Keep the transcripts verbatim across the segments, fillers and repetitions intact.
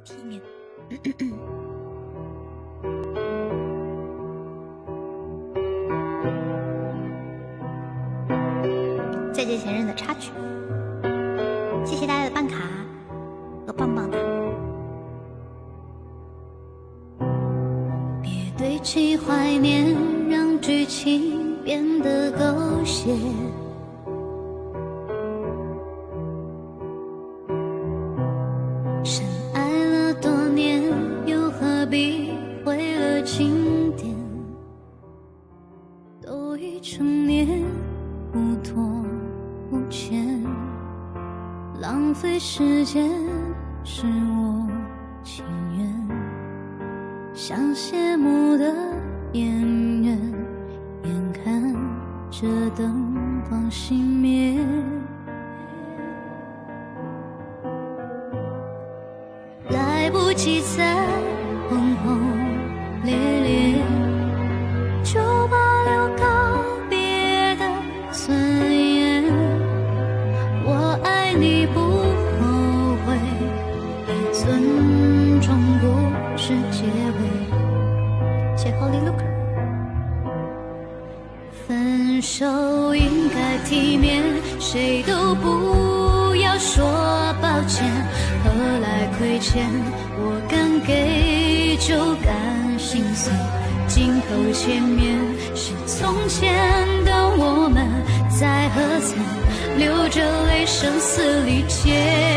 体面。再见前任的插曲，谢谢大家的办卡和棒棒糖。 别堆砌怀念，让剧情变得狗血。深爱了多年，又何必毁了经典？都已成年，无拖无欠，浪费时间是我情愿。像谢幕的演员，眼看着灯光熄灭，来不及再轰轰烈烈，就保留告别的尊严。我爱你不后悔，也尊重故事结尾。 谢 Holy Looker。 分手应该体面，谁都不要说抱歉，何来亏欠？我敢给就敢心碎，镜头前面是从前的我们，在何曾流着泪声嘶力竭？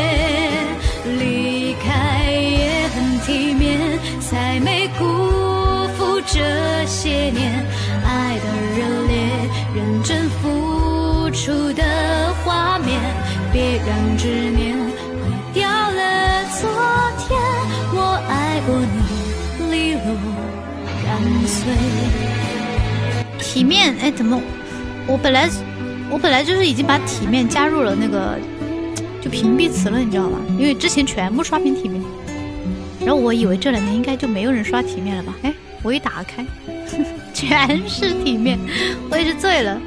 离开也很体面，才没辜负这些年爱的热烈，认真付出的画面，别让执念毁掉了昨天。我爱过你，利落干脆。 体面，哎，怎么？我本来我本来就是已经把体面加入了那个就屏蔽词了，你知道吧？因为之前全部刷屏体面，然后我以为这两年应该就没有人刷体面了吧？哎，我一打开，全是体面，我也是醉了。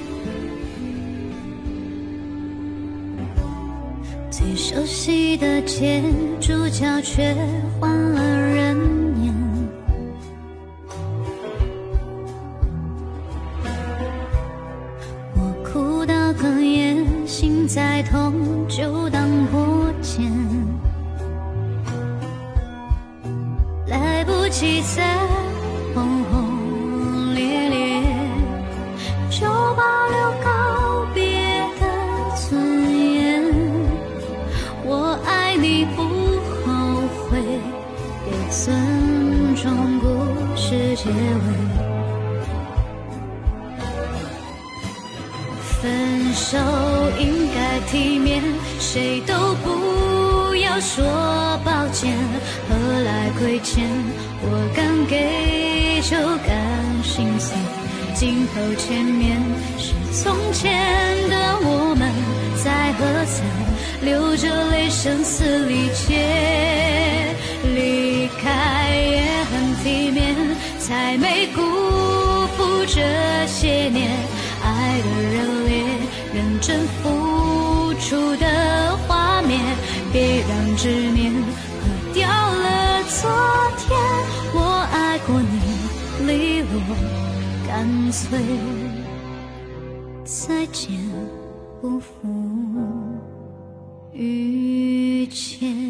最熟悉的街，主角却换了人演。我哭到哽咽，心再痛就当破茧。来不及再轰轰烈烈，就保留告别的尊严。我爱你不后悔，也尊重故事结尾。分手应该体面，谁都不要说抱歉，何来亏欠？我敢给就敢心碎，镜头前面是从前的我们，在何曾流着泪声嘶力竭？离开也很体面，才没辜负这些年爱的热烈，认真付出的画面，别让执念毁掉了昨天。我爱过你，利落干脆，再见不负遇见。